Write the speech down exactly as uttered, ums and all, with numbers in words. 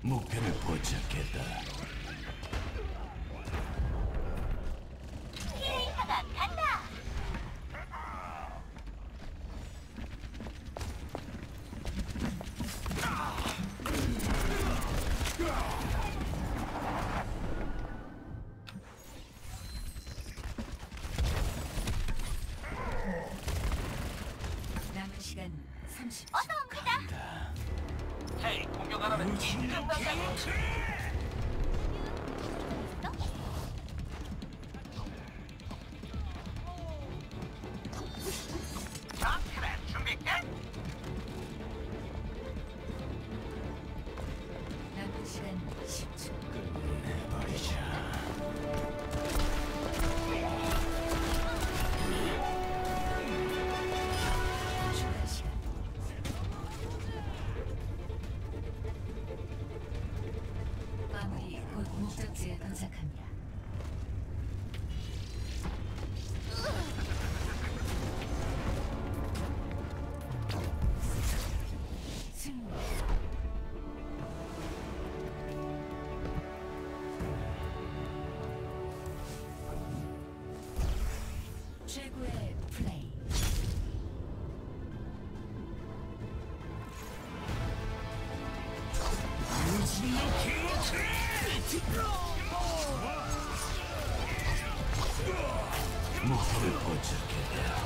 목표를 포착했다. 키레이터가 간다. 남은 시간 삼십 초. 어서 옵니다. 헤이, 공격 안 하면 이 끝난다고. 자, 그래, 준비 끝. 남은 시간 십 초. 끝내버리자. 추가 시간. 마무리 곧 목적지에 도착합니다. 승리. 최고의 플레이. 목표를 포착했다.